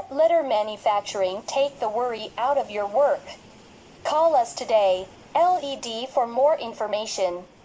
Let letter manufacturing take the worry out of your work. Call us today, LED, for more information.